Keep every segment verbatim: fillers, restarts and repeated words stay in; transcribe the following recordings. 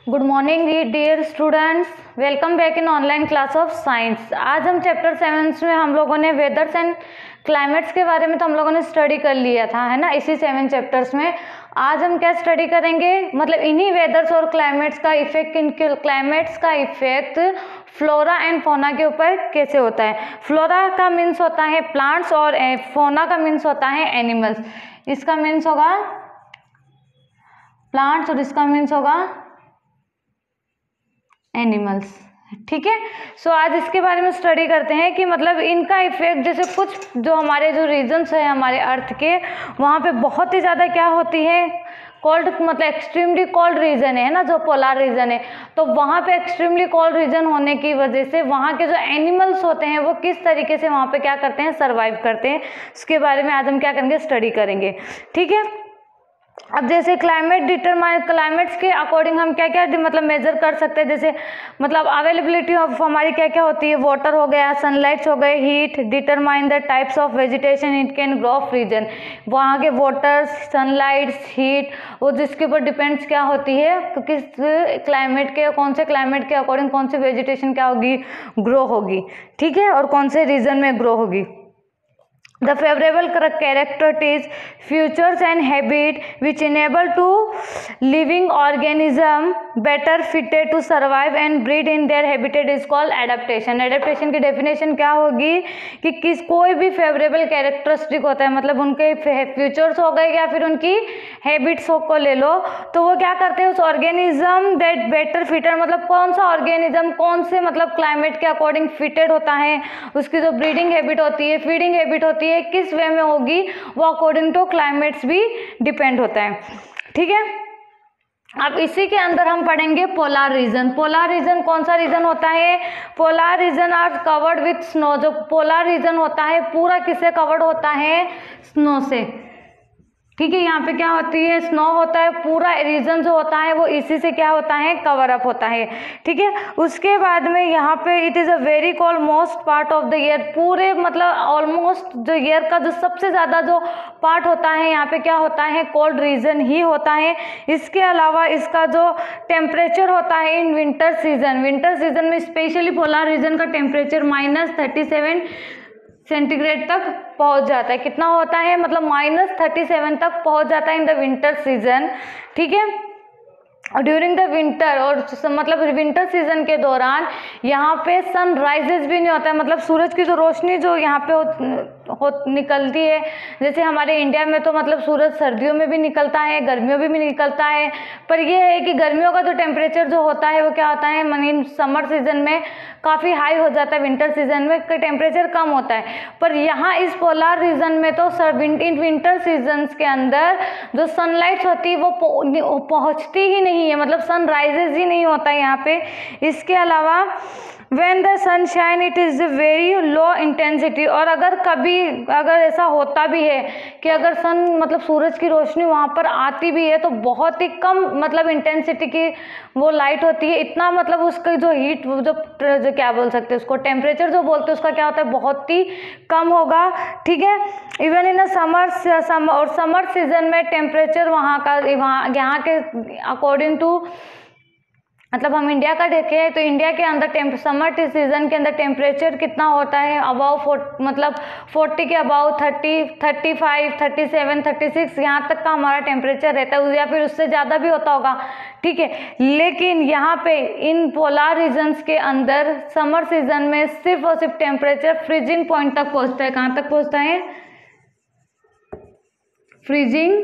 Good morning dear students, welcome back in online class of science. आज हम chapter seven में हम लोगों ने वेदर्स एंड क्लाइमेट्स के बारे में तो हम लोगों ने स्टडी कर लिया था, है ना, इसी सेवन चैप्टर्स में। आज हम क्या स्टडी करेंगे, मतलब इन्हीं वेदर्स और क्लाइमेट्स का इफेक्ट, इन क्लाइमेट्स का इफेक्ट फ्लोरा एंड फोना के ऊपर कैसे होता है। फ्लोरा का मीन्स होता है प्लांट्स और फोना का मीन्स होता है एनिमल्स। इसका मीन्स होगा प्लांट्स और इसका मीन्स होगा एनिमल्स, ठीक है। सो so, आज इसके बारे में स्टडी करते हैं कि मतलब इनका इफेक्ट, जैसे कुछ जो हमारे जो रीजन्स है हमारे अर्थ के, वहाँ पे बहुत ही ज़्यादा क्या होती है, कोल्ड, मतलब एक्सट्रीमली कोल्ड रीजन है ना, जो पोलर रीजन है, तो वहाँ पे एक्सट्रीमली कोल्ड रीजन होने की वजह से वहाँ के जो एनिमल्स होते हैं वो किस तरीके से वहाँ पे क्या करते हैं, सर्वाइव करते हैं। उसके बारे में आज हम क्या करेंगे, स्टडी करेंगे, ठीक है। अब जैसे क्लाइमेट डिटरमाइन, क्लाइमेट्स के अकॉर्डिंग हम क्या क्या मतलब मेजर कर सकते हैं, जैसे मतलब अवेलेबिलिटी ऑफ हमारी क्या क्या होती है, वाटर हो गया, सनलाइट्स हो गए, heat, determine the types of vegetation it can grow of region. वहाँ के वाटर्स, सनलाइट्स, हीट, वो जिसके ऊपर डिपेंड्स क्या होती है, किस क्लाइमेट के, कौन से क्लाइमेट के अकॉर्डिंग कौन सी वेजिटेशन क्या होगी, ग्रो होगी, ठीक है, और कौन से रीजन में ग्रो होगी। The favorable characteristics, features and habit which enable to living organism better fitted to survive and breed in their habitat is called adaptation। adaptation की definition क्या होगी कि किस कोई भी favorable characteristic होता है, मतलब उनके features हो गए या फिर उनकी habits को ले लो, तो वो क्या करते हैं, उस organism that better fitted, मतलब कौन सा organism कौन से मतलब climate के according fitted होता है, उसकी जो breeding habit होती है, feeding habit होती है, किस वे में होगी, वो अकॉर्डिंग टू क्लाइमेट्स भी डिपेंड होता है, ठीक है। अब इसी के अंदर हम पढ़ेंगे पोलर रीजन। पोलर रीजन कौन सा रीजन होता है, polar region are covered with snow. जो पोलर रीजन होता है पूरा किससे कवर्ड होता है, स्नो से, ठीक है। यहाँ पे क्या होती है, स्नो होता है, पूरा रीजन जो होता है वो इसी से क्या होता है, कवर अप होता है, ठीक है। उसके बाद में यहाँ पे it is a very cold most part of the year. पूरे मतलब ऑलमोस्ट जो ईयर का जो सबसे ज़्यादा जो पार्ट होता है यहाँ पे क्या होता है, कोल्ड रीजन ही होता है। इसके अलावा इसका जो टेम्परेचर होता है in winter season, winter season में स्पेशली पोलर रीजन का temperature minus thirty seven centigrade तक पहुंच जाता है। कितना होता है, मतलब माइनस थर्टी सेवन तक पहुंच जाता है इन द विंटर सीजन, ठीक है। ड्यूरिंग द विंटर, और मतलब विंटर सीजन के दौरान यहाँ पे सन राइजेस भी नहीं होता है, मतलब सूरज की जो रोशनी जो यहाँ पे हो, हो निकलती है, जैसे हमारे इंडिया में तो मतलब सूरज सर्दियों में भी निकलता है, गर्मियों में भी निकलता है, पर यह है कि गर्मियों का जो टेम्परेचर जो होता है वो क्या होता है, मनी समर सीजन में काफ़ी हाई हो जाता है, विंटर सीजन में टेम्परेचर कम होता है। पर यहाँ इस पोलर रीजन में तो सर इन विंटर सीजन्स के अंदर जो सनलाइट होती है वो पहुँचती ही नहीं है, मतलब सनराइजेस ही नहीं होता है यहाँ पे। इसके अलावा when the sun shine it is very low intensity, और अगर कभी अगर ऐसा होता भी है कि अगर सन मतलब सूरज की रोशनी वहाँ पर आती भी है तो बहुत ही कम मतलब इंटेंसिटी की वो लाइट होती है, इतना मतलब उसका जो हीट जो, जो क्या बोल सकते हैं उसको, टेम्परेचर जो बोलते हैं उसका क्या होता है, बहुत ही कम होगा, ठीक है। इवन इन समर सम, और समर सीजन में टेम्परेचर वहाँ का वहाँ यहाँ के अकॉर्डिंग टू, मतलब हम इंडिया का देखें तो इंडिया के अंदर समर सीजन के अंदर टेम्परेचर कितना होता है, अबाउ मतलब फोर्टी के about thirty, thirty five, thirty seven, thirty six यहाँ तक का हमारा टेम्परेचर रहता है, या फिर उससे ज़्यादा भी होता होगा, ठीक है। लेकिन यहाँ पे इन पोलर रीजन्स के अंदर समर सीजन में सिर्फ और सिर्फ टेम्परेचर फ्रीजिंग पॉइंट तक पहुँचता है। कहाँ तक पहुँचता है, फ्रीजिंग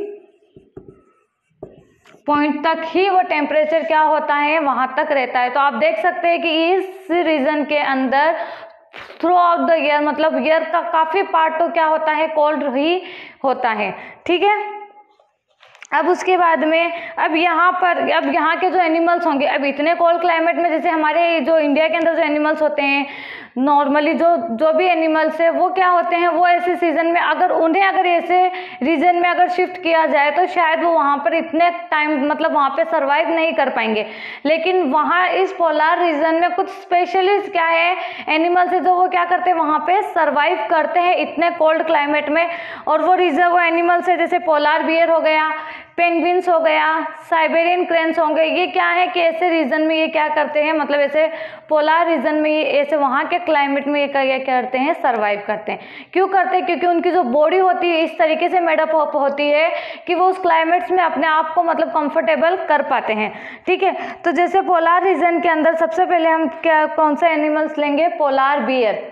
पॉइंट तक ही वो टेम्परेचर क्या होता है, वहां तक रहता है। तो आप देख सकते हैं कि इस रीजन के अंदर थ्रू आउट द ईयर, मतलब ईयर का काफी पार्ट तो क्या होता है, कोल्ड ही होता है, ठीक है। अब उसके बाद में अब यहाँ पर अब यहाँ के जो एनिमल्स होंगे, अब इतने कोल्ड क्लाइमेट में जैसे हमारे जो इंडिया के अंदर जो एनिमल्स होते हैं नॉर्मली, जो जो भी एनिमल्स है वो क्या होते हैं, वो ऐसे सीजन में अगर उन्हें अगर ऐसे रीजन में अगर शिफ्ट किया जाए तो शायद वो वहाँ पर इतने टाइम मतलब वहाँ पे सरवाइव नहीं कर पाएंगे। लेकिन वहाँ इस पोलर रीजन में कुछ स्पेशलिस्ट क्या है, एनिमल्स है जो वो क्या करते हैं, वहाँ पे सरवाइव करते हैं इतने कोल्ड क्लाइमेट में। और वो रीजन वो एनिमल्स है जैसे पोलर बियर हो गया, पेंगुइन्स हो गया, साइबेरियन क्रेन्स होंगे, ये क्या है कि ऐसे रीजन में ये क्या करते हैं, मतलब ऐसे पोलार रीजन में ये ऐसे वहाँ के क्लाइमेट में ये क्या करते हैं, सर्वाइव करते हैं। क्यों करते हैं? क्योंकि उनकी जो बॉडी होती है इस तरीके से मेडअप अप होती है कि वो उस क्लाइमेट्स में अपने आप को मतलब कंफर्टेबल कर पाते हैं। ठीक है, तो जैसे पोलार रीजन के अंदर सबसे पहले हम क्या कौन सा एनिमल्स लेंगे? Polar bear.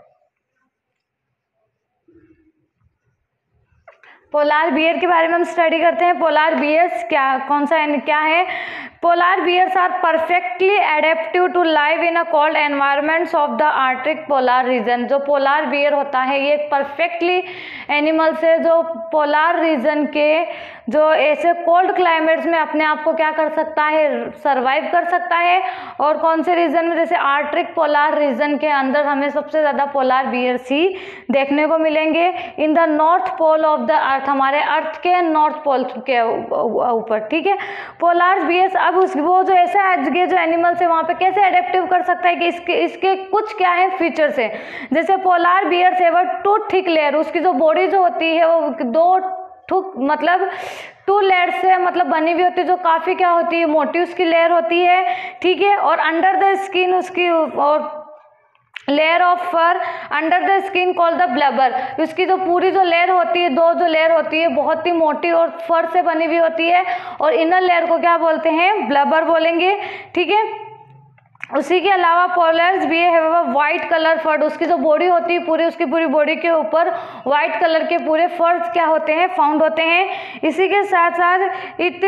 पोलार बियर के बारे में हम स्टडी करते हैं। पोलार बियर्स क्या कौन सा क्या है? Polar bears are perfectly adaptive to live in a cold environments of the arctic polar region. जो पोलार बियर होता है ये परफेक्टली एनिमल्स है जो पोलार रीजन के जो ऐसे कोल्ड क्लाइमेट्स में अपने आप को क्या कर सकता है, सर्वाइव कर सकता है। और कौन से रीजन में? जैसे आर्कटिक पोलार रीजन के अंदर हमें सबसे ज़्यादा पोलार बियर्स ही देखने को मिलेंगे। In the north pole of the earth, हमारे अर्थ के नॉर्थ पोल के ऊपर। ठीक है, पोलार बियर्स अब उस वो जो ऐसे आज के जो एनिमल्स है वहाँ पे कैसे एडेप्टिव कर सकता है कि इसके इसके कुछ क्या है फीचर्स है। जैसे पोलार बियर्स है वो टू थिक लेयर, उसकी जो बॉडी जो होती है वो दो ठुक मतलब टू लेयर से मतलब बनी हुई होती है, जो काफ़ी क्या होती है, मोटी उसकी लेयर होती है। ठीक है, और अंडर द स्किन उसकी और layer of fur under the skin call the blubber, उसकी जो पूरी जो लेयर होती है, दो जो लेयर होती है बहुत ही मोटी और फर से बनी हुई होती है, और इनर लेयर को क्या बोलते हैं? ब्लबर बोलेंगे। ठीक है, उसी के अलावा पोलर्स भी है वाइट कलर फर, उसकी जो बॉडी होती है पूरी उसकी पूरी बॉडी के ऊपर वाइट कलर के पूरे फर्स क्या होते हैं, फाउंड होते हैं। इसी के साथ साथ इट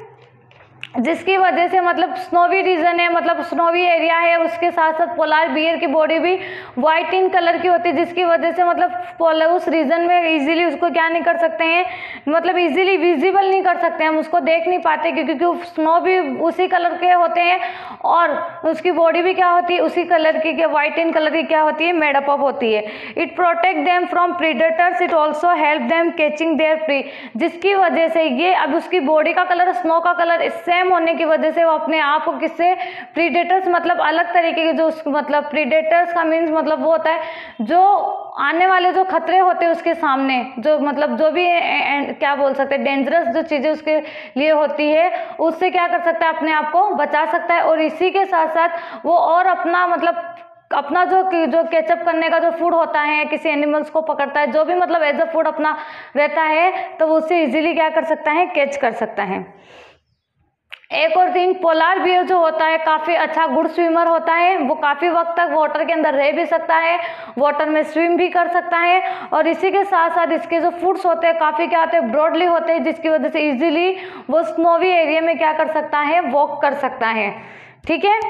जिसकी वजह से मतलब स्नोवी रीजन है, मतलब स्नोवी एरिया है, उसके साथ साथ पोलार बियर की बॉडी भी वाइट इन कलर की होती है, जिसकी वजह से मतलब पोलर उस रीजन में इजीली उसको क्या नहीं कर सकते हैं, मतलब इजीली विजिबल नहीं कर सकते हैं, हम उसको देख नहीं पाते क्योंकि स्नो भी उसी कलर के होते हैं और उसकी बॉडी भी क्या होती है उसी कलर की, वाइट इन कलर की क्या होती है, मेडअप अप होती है। It protect them from predators, it also help them catching their prey, जिसकी वजह से ये अब उसकी बॉडी का कलर स्नो का कलर सेम होने की वजह से वो अपने आप को किससे, प्रीडेटर्स मतलब अलग तरीके के जो मतलब प्रीडेटर्स का मीन्स मतलब वो होता है जो आने वाले जो खतरे होते हैं उसके सामने, जो मतलब जो भी ए, ए, क्या बोल सकते हैं डेंजरस जो चीज़ें उसके लिए होती है उससे क्या कर सकता है, अपने आप को बचा सकता है। और इसी के साथ साथ वो और अपना मतलब अपना जो जो कैचअप करने का जो फूड होता है, किसी एनिमल्स को पकड़ता है, जो भी मतलब एज अ फूड अपना रहता है तो वो उससे इजीली क्या कर सकता है, कैच कर सकता है। एक और थिंग, पोलार बियर जो होता है काफ़ी अच्छा गुड स्विमर होता है, वो काफ़ी वक्त तक वाटर के अंदर रह भी सकता है, वाटर में स्विम भी कर सकता है। और इसी के साथ साथ इसके जो फूड्स होते हैं काफ़ी क्या होते हैं, ब्रॉडली होते हैं, जिसकी वजह से इजीली वो स्नोवी एरिया में क्या कर सकता है, वॉक कर सकता है। ठीक है,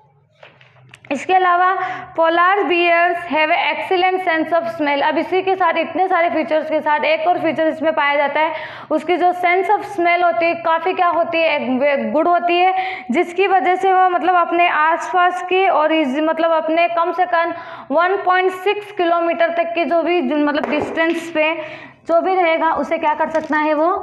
इसके अलावा polar bears have excellent sense of smell. अब इसी के साथ इतने सारे फीचर्स के साथ एक और फीचर इसमें पाया जाता है, उसकी जो सेंस ऑफ स्मेल होती है काफ़ी क्या होती है, गुड होती है, जिसकी वजह से वो मतलब अपने आसपास की और मतलब अपने कम से कम वन पॉइंट सिक्स किलोमीटर तक की जो भी मतलब डिस्टेंस पे जो भी रहेगा उसे क्या कर सकता है, वो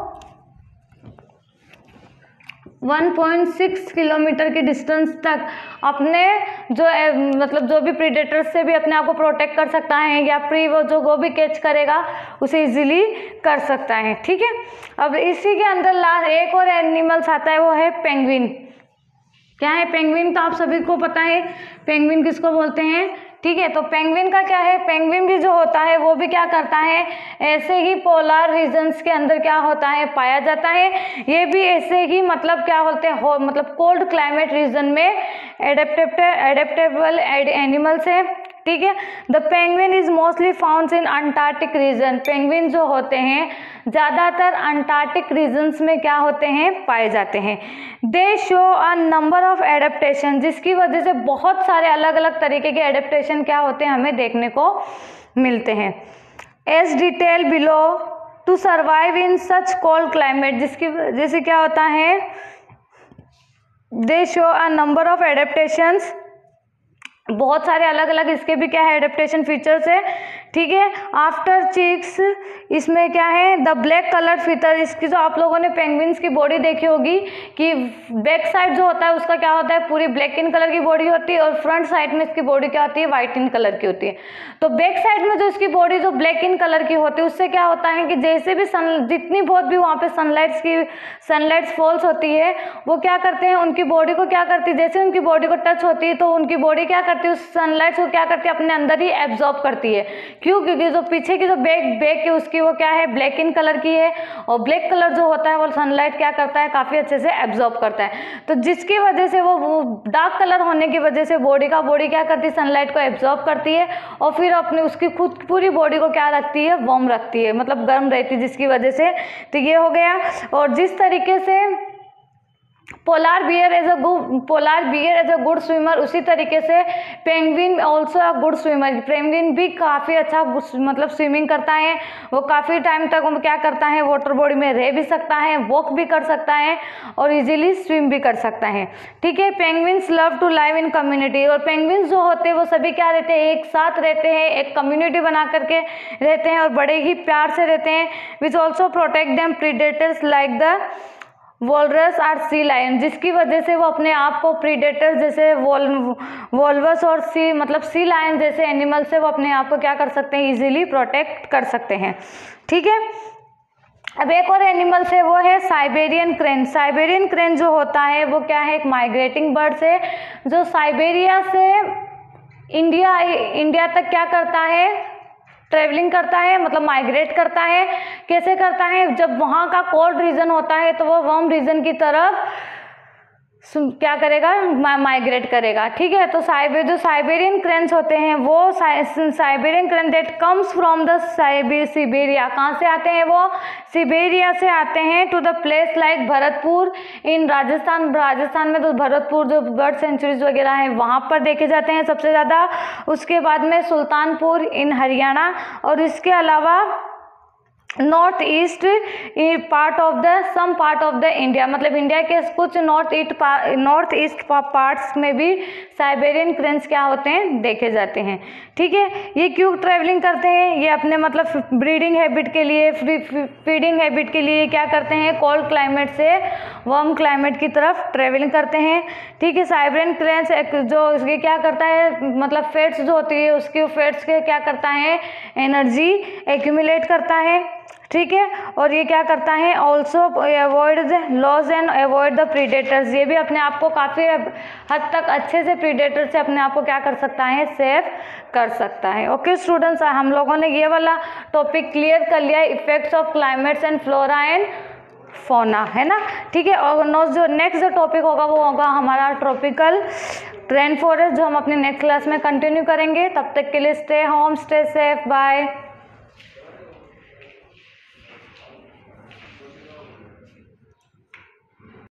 वन पॉइंट सिक्स किलोमीटर की डिस्टेंस तक अपने जो मतलब जो भी प्रीडेटर्स से भी अपने आप को प्रोटेक्ट कर सकता है, या प्री वो जो वो भी कैच करेगा उसे इजीली कर सकता है। ठीक है, अब इसी के अंदर लास्ट एक और एनिमल्स आता है, वो है पेंगुइन। क्या है पेंगुइन? तो आप सभी को पता है पेंगुइन किसको बोलते हैं। ठीक है, तो पेंगुइन का क्या है, पेंगुइन भी जो होता है वो भी क्या करता है, ऐसे ही पोलार रीजन्स के अंदर क्या होता है, पाया जाता है। ये भी ऐसे ही मतलब क्या बोलते हैं, मतलब कोल्ड क्लाइमेट रीजन में एडेप्टेबल एडेप्टेबल एनिमल्स है। ठीक है, the penguin is mostly found in Antarctic region. Penguin जो होते हैं ज़्यादातर अंटार्कटिक रीजन्स में क्या होते हैं, पाए जाते हैं। They show a number of adaptation, जिसकी वजह से बहुत सारे अलग अलग तरीके के एडेप्टेशन क्या होते हैं हमें देखने को मिलते हैं। As detail below to survive in such cold climate, जिसकी जैसे क्या होता है, they show a number of adaptations, बहुत सारे अलग अलग इसके भी क्या है एडेप्टेशन फीचर्स है। ठीक है। आफ्टर चीक्स इसमें क्या है, द ब्लैक कलर फीचर, इसकी जो आप लोगों ने पेंगुइन्स की बॉडी देखी होगी कि बैक साइड जो होता है उसका क्या होता है, पूरी ब्लैक इन कलर की बॉडी होती है, और फ्रंट साइड में इसकी बॉडी क्या होती है, व्हाइट इन कलर की होती है। तो बैक साइड में जो इसकी बॉडी जो ब्लैक इन कलर की होती है उससे क्या होता है कि जैसे भी सन जितनी बहुत भी वहाँ पे सनलाइट की सनलाइट फॉल्स होती है वो क्या करते हैं, उनकी बॉडी को क्या करती है, जैसे उनकी बॉडी को टच होती है तो उनकी बॉडी क्या करती है, उस सनलाइट को क्या करती है, अपने अंदर ही एब्जॉर्ब करती है। क्यों? क्योंकि जो पीछे की जो बैक बैक है उसकी वो क्या है, ब्लैक इन कलर की है, और ब्लैक कलर जो होता है वो सनलाइट क्या करता है, काफी अच्छे से एब्जॉर्ब करता है। तो जिसकी वजह से वो, वो डार्क कलर होने की वजह से बॉडी का बॉडी क्या करती है, सनलाइट को एब्जॉर्ब करती है, और फिर अपने उसकी खुद पूरी बॉडी को क्या रखती है, वार्म रखती है, मतलब गर्म रहती है जिसकी वजह से। तो ये हो गया। और जिस तरीके से polar bear as a good polar bear as a good swimmer, उसी तरीके से penguin also a good swimmer, penguin भी काफ़ी अच्छा मतलब स्विमिंग करता है, वो काफ़ी टाइम तक वो क्या करता है, वाटर बॉडी में रह भी सकता है, वॉक भी कर सकता है, और इजीली स्विम भी कर सकता है। ठीक है। Penguins love to live in community, और पेंगुइन्स जो होते हैं वो सभी क्या रहते हैं, एक साथ रहते हैं, एक कम्युनिटी बना करके रहते हैं, और बड़े ही प्यार से रहते हैं। Which also protect them predators like the walrus और सी लायन, जिसकी वजह से वो अपने आप को प्रीडेटर जैसे वॉल वॉल्वस और सी मतलब सी लायन जैसे एनिमल से वो अपने आप को क्या कर सकते हैं, इजीली प्रोटेक्ट कर सकते हैं। ठीक है। अब एक और एनिमल्स है वो है साइबेरियन क्रेन। साइबेरियन क्रेन जो होता है वो क्या है, एक माइग्रेटिंग बर्ड्स है जो साइबेरिया से इंडिया इंडिया तक क्या करता है, ट्रेवलिंग करता है, मतलब माइग्रेट करता है। कैसे करता है, जब वहाँ का कोल्ड रीजन होता है तो वो वार्म रीजन की तरफ क्या करेगा, माइग्रेट करेगा। ठीक है। तो साइबे जो साइबेरियन क्रेन्स होते हैं वो Siberian crane that comes from the Siberia, कहाँ से आते हैं वो, सिबेरिया से आते हैं, to the place like Bharatpur in Rajasthan. Rajasthan में तो भरतपुर जो बर्ड सेंचुरीज वगैरह हैं वहाँ पर देखे जाते हैं सबसे ज़्यादा। उसके बाद में सुल्तानपुर इन हरियाणा, और इसके अलावा north east part of the some part of the India, मतलब इंडिया के कुछ north east north east parts में भी साइबेरियन क्रेन्स क्या होते हैं, देखे जाते हैं। ठीक है। ये क्यों ट्रैवलिंग करते हैं, ये अपने मतलब ब्रीडिंग हैबिट के लिए, फीडिंग हैबिट के लिए क्या करते हैं, कोल्ड क्लाइमेट से वार्म क्लाइमेट की तरफ ट्रैवलिंग करते हैं। ठीक है। साइबेरियन क्रेन्स जो इसके क्या करता है, मतलब फैट्स जो होती है उसकी फैट्स के क्या करता है, एनर्जी एक्यूमुलेट करता है। ठीक है। और ये क्या करता है, also avoid the loss and avoid the predators, ये भी अपने आप को काफ़ी हद तक अच्छे से प्रीडेटर से अपने आप को क्या कर सकता है, सेव कर सकता है। ओके स्टूडेंट्स, हम लोगों ने ये वाला टॉपिक क्लियर कर लिया, effects of climates and flora and fauna, है ना। ठीक है। और नो जो नेक्स्ट जो टॉपिक होगा वो होगा हमारा ट्रॉपिकल रेन फॉरेस्ट, जो हम अपने नेक्स्ट क्लास में कंटिन्यू करेंगे। तब तक के लिए stay home, stay safe, bye.